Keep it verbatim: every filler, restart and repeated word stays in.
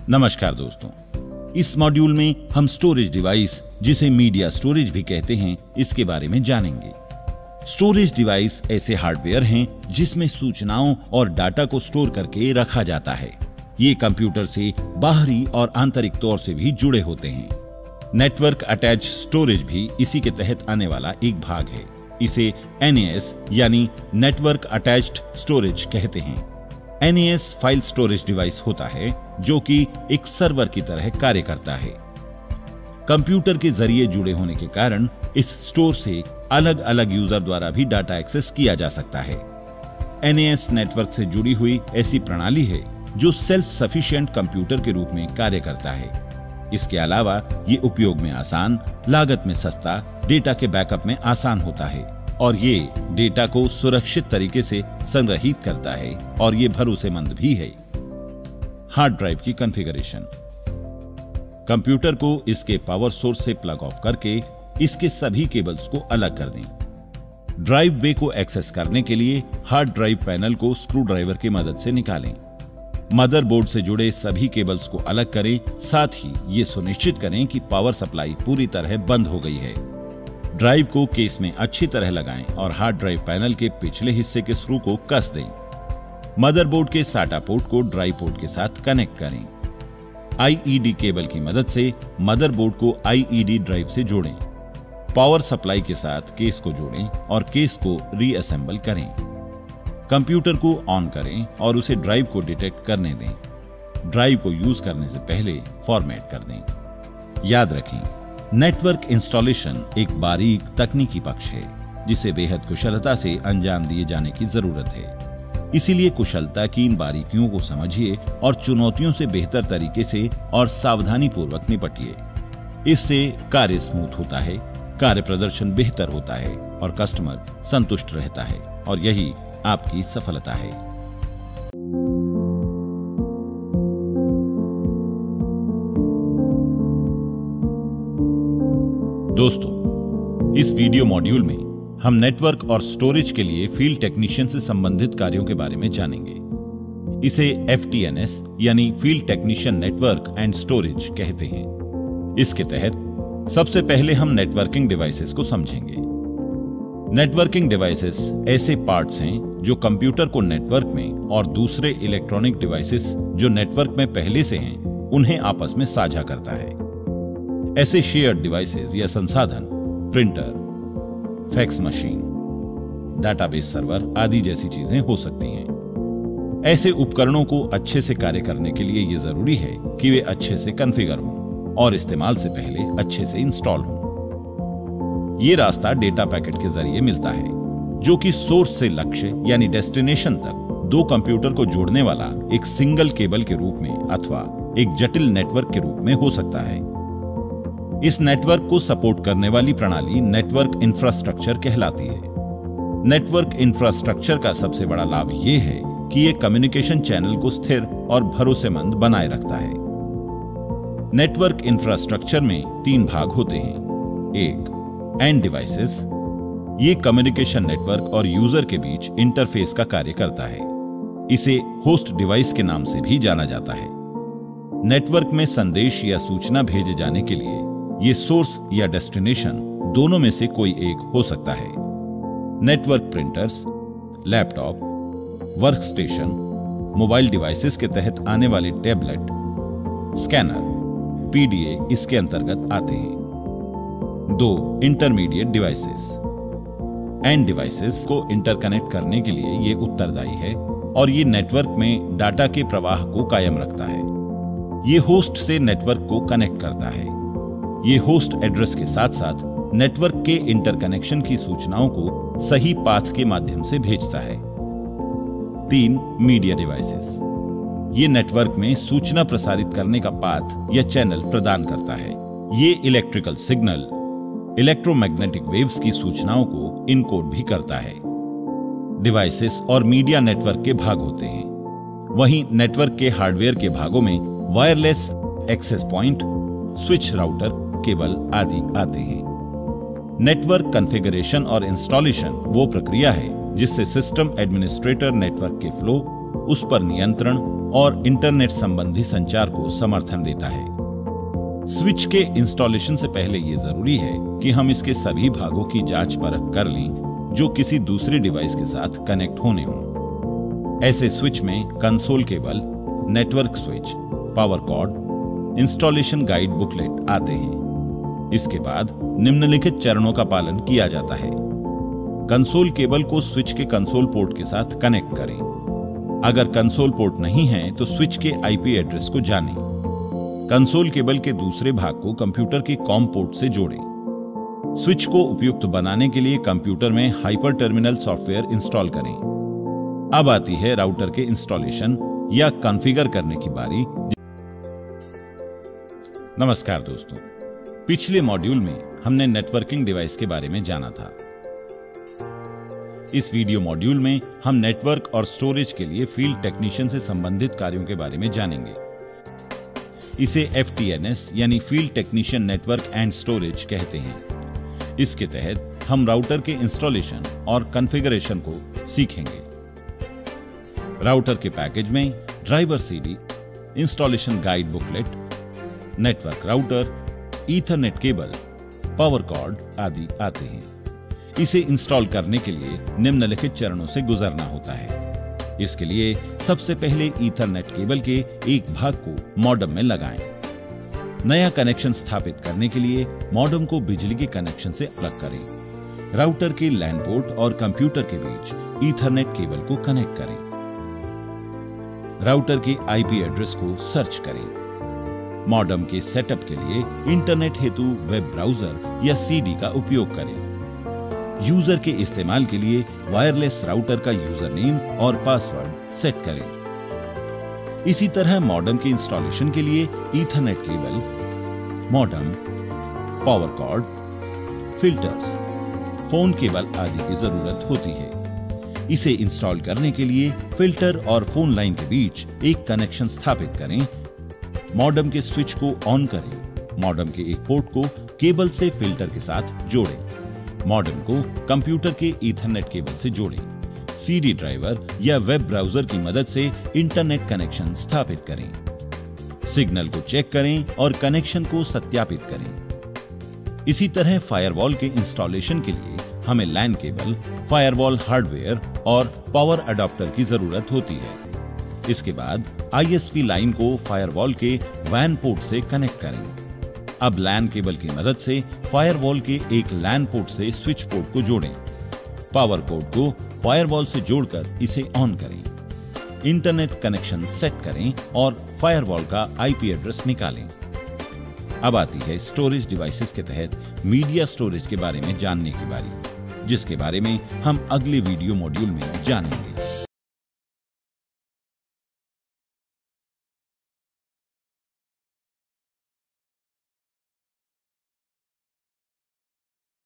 नमस्कार दोस्तों, इस मॉड्यूल में हम स्टोरेज डिवाइस, जिसे मीडिया स्टोरेज भी कहते हैं, इसके बारे में जानेंगे। स्टोरेज डिवाइस ऐसे हार्डवेयर हैं जिसमें सूचनाओं और डाटा को स्टोर करके रखा जाता है। ये कंप्यूटर से बाहरी और आंतरिक तौर से भी जुड़े होते हैं। नेटवर्क अटैच स्टोरेज भी इसी के तहत आने वाला एक भाग है। इसे एन ए एस यानी नेटवर्क अटैच्ड स्टोरेज कहते हैं। N A S file storage device होता है जो कि एक सर्वर की तरह कार्य करता है। कंप्यूटर के जरिए जुड़े होने के कारण इस स्टोर से अलग अलग यूजर द्वारा भी डाटा एक्सेस किया जा सकता है। एन ए एस नेटवर्क से जुड़ी हुई ऐसी प्रणाली है जो सेल्फ सफिशिएंट कंप्यूटर के रूप में कार्य करता है। इसके अलावा ये उपयोग में आसान, लागत में सस्ता, डेटा के बैकअप में आसान होता है और ये डेटा को सुरक्षित तरीके से संग्रहित करता है और ये भरोसेमंद भी है। हार्ड ड्राइव की कॉन्फ़िगरेशन। कंप्यूटर को इसके पावर सोर्स से प्लग ऑफ करके इसके सभी केबल्स को अलग कर दें। ड्राइव बे को एक्सेस करने के लिए हार्ड ड्राइव पैनल को स्क्रू ड्राइवर की मदद से निकालें। मदरबोर्ड से जुड़े सभी केबल्स को अलग करें, साथ ही ये सुनिश्चित करें कि पावर सप्लाई पूरी तरह बंद हो गई है। ड्राइव को केस में अच्छी तरह लगाएं और हार्ड ड्राइव पैनल के पिछले हिस्से के स्क्रू को कस दें। मदरबोर्ड के साटा पोर्ट को ड्राइव पोर्ट के साथ कनेक्ट करें। आई ई डी केबल की मदद से मदरबोर्ड को आई ई डी ड्राइव से जोड़ें। पावर सप्लाई के साथ केस को जोड़ें और केस को रीअसेंबल करें। कंप्यूटर को ऑन करें और उसे ड्राइव को डिटेक्ट करने दें। ड्राइव को यूज करने से पहले फॉर्मेट कर दें। याद रखें, नेटवर्क इंस्टॉलेशन एक बारीक तकनीकी पक्ष है जिसे बेहद कुशलता से अंजाम दिए जाने की जरूरत है। इसीलिए कुशलता की इन बारीकियों को समझिए और चुनौतियों से बेहतर तरीके से और सावधानी पूर्वक निपटिए। इससे कार्य स्मूथ होता है, कार्य प्रदर्शन बेहतर होता है और कस्टमर संतुष्ट रहता है और यही आपकी सफलता है। दोस्तों, इस वीडियो मॉड्यूल में हम नेटवर्क और स्टोरेज के लिए फील्ड टेक्नीशियन से संबंधित कार्यों के बारे में जानेंगे। इसे एफ टी एन एस यानी field technician network and storage कहते हैं। इसके तहत सबसे पहले हम नेटवर्किंग डिवाइसेस को समझेंगे। नेटवर्किंग डिवाइसेस ऐसे पार्ट्स हैं जो कंप्यूटर को नेटवर्क में और दूसरे इलेक्ट्रॉनिक डिवाइसेस जो नेटवर्क में पहले से हैं, उन्हें आपस में साझा करता है। ऐसे शेयर्ड डिवाइसेस या संसाधन printer, fax machine, database server आदि जैसी चीजें हो सकती हैं। ऐसे उपकरणों को अच्छे से कार्य करने के लिए यह जरूरी है कि वे अच्छे से कॉन्फ़िगर हों और इस्तेमाल से पहले अच्छे से इंस्टॉल हों। ये रास्ता डेटा पैकेट के जरिए मिलता है जो कि सोर्स से लक्ष्य यानी डेस्टिनेशन तक दो कंप्यूटर को जोड़ने वाला एक सिंगल केबल के रूप में अथवा एक जटिल नेटवर्क के रूप में हो सकता है। इस नेटवर्क को सपोर्ट करने वाली प्रणाली नेटवर्क इंफ्रास्ट्रक्चर कहलाती है। नेटवर्क इंफ्रास्ट्रक्चर का सबसे बड़ा लाभ यह है कि यह कम्युनिकेशन चैनल को स्थिर और भरोसेमंद बनाए रखता है। नेटवर्क इंफ्रास्ट्रक्चर में तीन भाग होते हैं। एक, एंड डिवाइसेस। ये कम्युनिकेशन नेटवर्क और यूजर के बीच इंटरफेस का कार्य करता है। इसे होस्ट डिवाइस के नाम से भी जाना जाता है। नेटवर्क में संदेश या सूचना भेजे जाने के लिए ये सोर्स या डेस्टिनेशन दोनों में से कोई एक हो सकता है। Network printers, laptop, workstation, mobile devices के तहत आने वाले tablet, scanner, P D A इसके अंतर्गत आते हैं। दो, इंटरमीडिएट डिवाइसेस। एंड डिवाइसेस को इंटरकनेक्ट करने के लिए ये उत्तरदायी है और ये नेटवर्क में डाटा के प्रवाह को कायम रखता है। ये होस्ट से नेटवर्क को कनेक्ट करता है। ये होस्ट एड्रेस के साथ साथ नेटवर्क के इंटरकनेक्शन की सूचनाओं को सही पाथ के माध्यम से भेजता है। तीन, मीडिया डिवाइसेस। ये नेटवर्क में सूचना प्रसारित करने का पाथ या चैनल प्रदान करता है। ये इलेक्ट्रिकल सिग्नल, इलेक्ट्रोमैग्नेटिक वेव्स की सूचनाओं को इनकोड भी करता है। डिवाइसेस और मीडिया नेटवर्क के भाग होते हैं। वहीं नेटवर्क के हार्डवेयर के भागों में wireless access point, switch, router, cable आदि आते हैं। नेटवर्क कॉन्फ़िगरेशन और इंस्टॉलेशन वो प्रक्रिया है जिससे सिस्टम एडमिनिस्ट्रेटर नेटवर्क के फ्लो, उस पर नियंत्रण और इंटरनेट संबंधी संचार को समर्थन देता है। स्विच के इंस्टॉलेशन से पहले यह जरूरी है कि हम इसके सभी भागों की जांच परख कर लें जो किसी दूसरे डिवाइस के साथ कनेक्ट होने हों। ऐसे स्विच में console cable, network switch, power cord, installation guide booklet आते हैं। इसके बाद निम्नलिखित चरणों का पालन किया जाता है। कंसोल केबल को स्विच के कंसोल पोर्ट के साथ कनेक्ट करें। अगर कंसोल पोर्ट नहीं है तो स्विच के आईपी एड्रेस को जानें। कंसोल केबल के दूसरे भाग को कंप्यूटर के कॉम पोर्ट से जोड़ें। स्विच को उपयुक्त बनाने के लिए कंप्यूटर में हाइपर टर्मिनल सॉफ्टवेयर इंस्टॉल करें। अब आती है राउटर के इंस्टॉलेशन या कॉन्फ़िगर करने की बारी। नमस्कार दोस्तों, पिछले मॉड्यूल में हमने नेटवर्किंग डिवाइस के बारे में जाना था। इस वीडियो मॉड्यूल में हम नेटवर्क और स्टोरेज के लिए फील्ड टेक्नीशियन से संबंधित कार्यों के बारे में जानेंगे। इसे एफ टी एन एस यानी field technician network and storage कहते हैं। इसके तहत हम राउटर के इंस्टॉलेशन और कॉन्फ़िगरेशन को सीखेंगे। राउटर के पैकेज में driver CD, installation guide booklet, network router, ethernet cable, power cord आदि आते हैं। इसे इंस्टॉल करने के लिए निम्नलिखित चरणों से गुजरना होता है। इसके लिए सबसे पहले ईथरनेट केबल के एक भाग को मॉडेम में लगाएं। नया कनेक्शन स्थापित करने के लिए मॉडेम को बिजली के कनेक्शन से अलग करें। राउटर के लैन पोर्ट और कंप्यूटर के बीच ईथरनेट केबल को कनेक्ट करें। राउटर के आईपी एड्रेस को सर्च करें। मॉडेम के सेटअप के लिए इंटरनेट हेतु वेब ब्राउजर या सीडी का उपयोग करें। यूजर के इस्तेमाल के लिए वायरलेस राउटर का यूजर नेम और पासवर्ड सेट करें। इसी तरह मॉडेम के इंस्टॉलेशन के लिए ethernet cable, modem, power cord, filters, phone cable आदि की जरूरत होती है। इसे इंस्टॉल करने के लिए फिल्टर और फोन लाइन के बीच एक कनेक्शन स्थापित करें। मॉडेम के स्विच को ऑन करें। मॉडेम के एक पोर्ट को केबल से फिल्टर के साथ जोड़ें। मॉडेम को कंप्यूटर के ईथरनेट केबल से जोड़ें। सीडी ड्राइवर या वेब ब्राउजर की मदद से इंटरनेट कनेक्शन स्थापित करें। सिग्नल को चेक करें और कनेक्शन को सत्यापित करें। इसी तरह फायरवॉल के इंस्टॉलेशन के लिए हमें लैन केबल, फायरवॉल हार्डवेयर और पावर अडॉप्टर की जरूरत होती है। इसके बाद आई एस पी लाइन को फायरवॉल के वैन पोर्ट से कनेक्ट करें। अब लैन केबल की मदद से फायरवॉल के एक लैन पोर्ट से स्विच पोर्ट को जोड़ें। पावर कोड को फायरवॉल से जोड़कर इसे ऑन करें। इंटरनेट कनेक्शन सेट करें और फायरवॉल का आईपी एड्रेस निकालें। अब आती है स्टोरेज डिवाइसेस के तहत मीडिया स्टोरेज के बारे में जानने की बारी, जिसके बारे में हम अगले वीडियो मॉड्यूल में जानेंगे।